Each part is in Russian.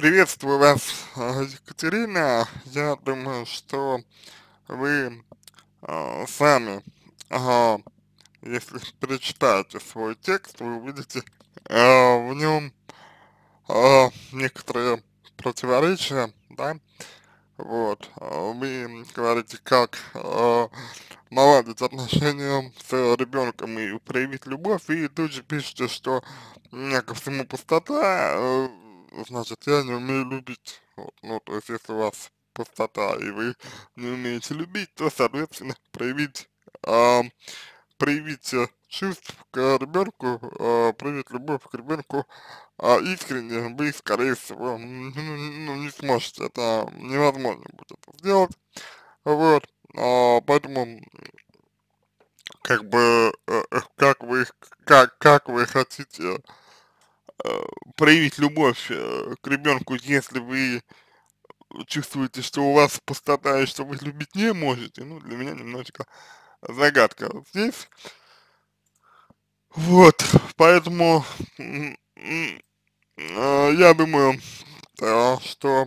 Приветствую вас, Екатерина. Я думаю, что вы сами, ага, если прочитаете свой текст, вы увидите в нем некоторые противоречия, да, вот. Вы говорите, как наладить отношения с ребенком и проявить любовь, и тут же пишете, что у меня ко всему пустота, значит, я не умею любить. Вот. Ну, то есть, если у вас пустота, и вы не умеете любить, то, соответственно, проявить чувств к ребенку, проявить любовь к ребенку искренне, вы, скорее всего, ну, не сможете, это невозможно будет это сделать, вот, поэтому, как бы, как вы хотите э, проявить любовь к ребенку, если вы чувствуете, что у вас пустота и что вы любить не можете, ну, для меня немножечко загадка вот здесь, вот, поэтому, я думаю, что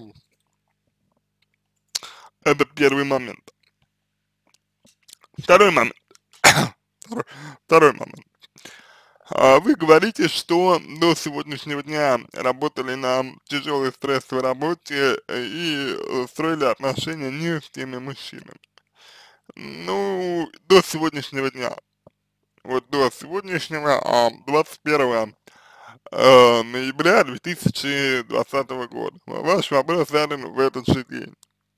это первый момент. Второй момент. Второй, второй момент. Вы говорите, что до сегодняшнего дня работали на тяжелой стрессовой работе и строили отношения не с теми мужчинами. Ну, до сегодняшнего дня. Вот до сегодняшнего, 21 ноября 2020 года. Ваш вопрос задан в этот же день.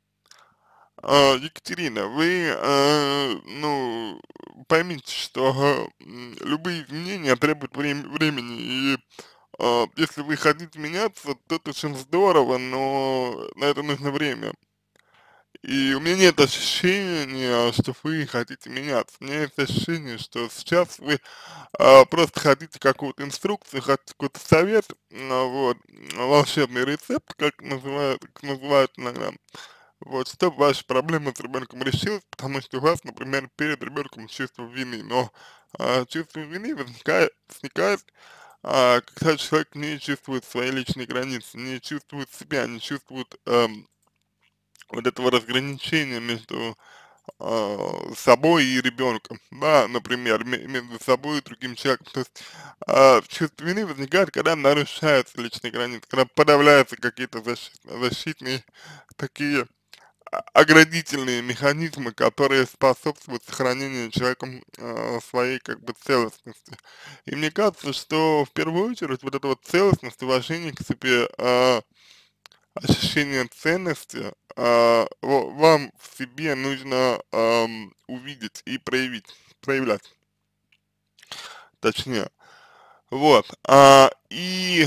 Екатерина, вы, ну, поймите, что любые изменения требуют времени, и если вы хотите меняться, то это очень здорово, но на это нужно время. И у меня нет ощущения, что вы хотите меняться. У меня есть ощущение, что сейчас вы просто хотите какую-то инструкцию, хотите какой-то совет, вот, волшебный рецепт, как называют иногда, вот, чтобы ваша проблема с ребенком решилась, потому что у вас, например, перед ребенком чувство вины, но чувство вины возникает, когда человек не чувствует свои личные границы, не чувствует себя, не чувствует вот этого разграничения между собой и ребенком, да, например, между собой и другим человеком. То есть чувство вины возникает, когда нарушаются личные границы, когда подавляются какие-то защитные такие оградительные механизмы, которые способствуют сохранению человеком своей как бы целостности. И мне кажется, что в первую очередь вот эта вот целостность, уважение к себе, ощущение ценности вам в себе нужно увидеть и проявлять, точнее. Вот. И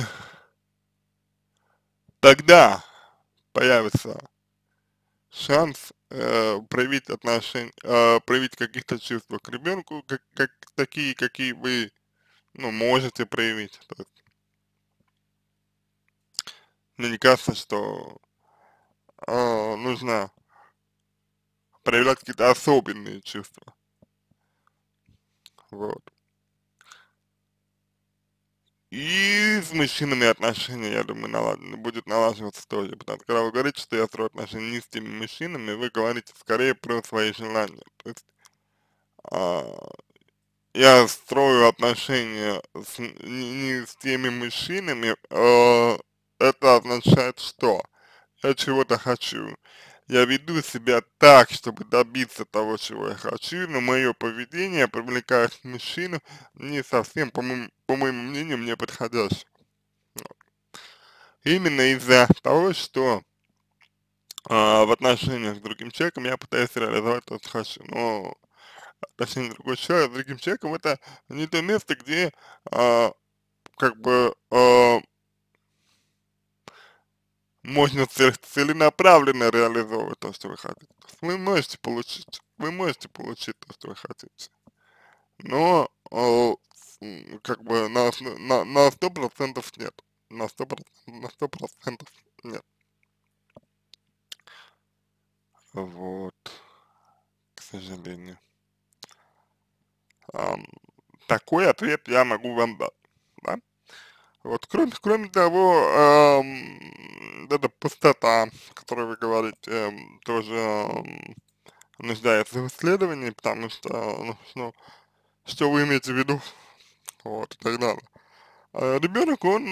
тогда появится шанс проявить каких-то чувства к ребенку, такие, какие вы, ну, можете проявить. То есть, мне не кажется, что нужно проявлять какие-то особенные чувства. Вот. И с мужчинами отношения, я думаю, будет налаживаться тоже. Потому что когда вы говорите, что я строю отношения не с теми мужчинами, вы говорите скорее про свои желания. То есть а, я строю отношения не с теми мужчинами, это означает что? Я чего-то хочу. Я веду себя так, чтобы добиться того, чего я хочу, но мое поведение привлекает мужчину не совсем, по моему мнению, мне подходящим. Именно из-за того, что в отношениях с другим человеком я пытаюсь реализовать то, что хочу. Но отношения с другой человек, с другим человеком это не то место, где а, как бы можно целенаправленно реализовывать то, что вы хотите. То есть вы можете получить то, что вы хотите, но как бы на 100% нет. На 100% нет. Вот, к сожалению. Ам, такой ответ я могу вам дать, да. Вот, кроме того, вот эта пустота, о которой вы говорите, тоже нуждается в исследовании, потому что, ну, что вы имеете в виду, вот, и так далее. Ребенок, он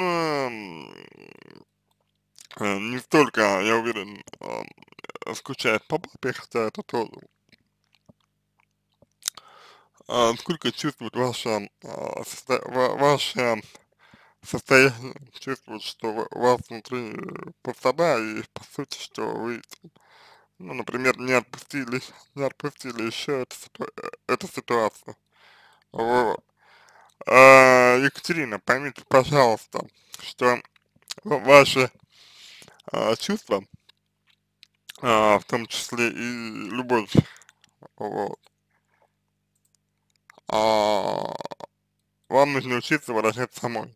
не столько, я уверен, скучает по папе, хотя это тоже, сколько чувствует ваше состояние, чувствует, что у вас внутри пустота, и по сути, что вы, ну, например, не отпустили еще эту ситуацию. Вот. Екатерина, поймите, пожалуйста, что ваши чувства, в том числе и любовь, вот, а, вам нужно учиться выражать самой.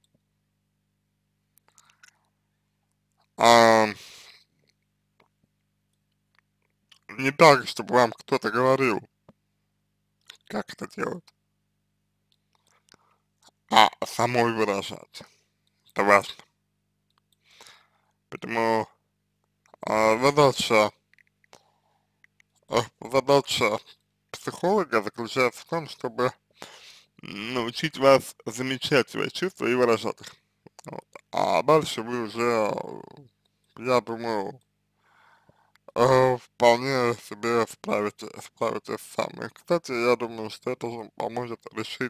А, не так, чтобы вам кто-то говорил, как это делать, а самой выражать. Это важно. Поэтому а, задача, задача психолога заключается в том, чтобы научить вас замечать свои чувства и выражать их. Вот. А дальше вы уже, я думаю, вполне себе справитесь сами. Кстати, я думаю, что это же поможет решить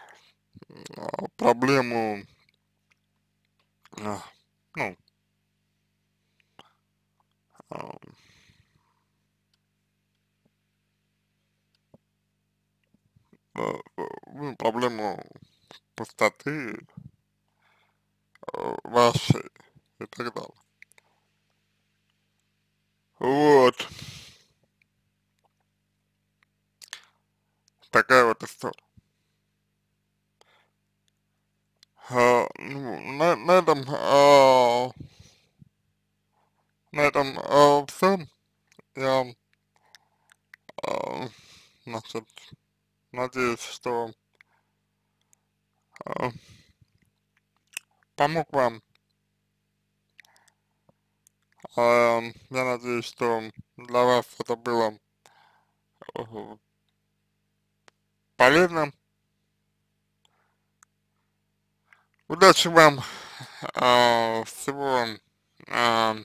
проблему, а, ну, а, ну, проблему пустоты вашей и так далее. Вот, такая вот история. Ну, на этом все. Я, а, значит, надеюсь, что а, помог вам. Я надеюсь, что для вас это было э, полезно. Удачи вам, всего а,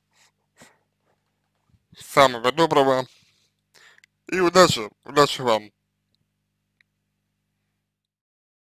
самого доброго и удачи вам.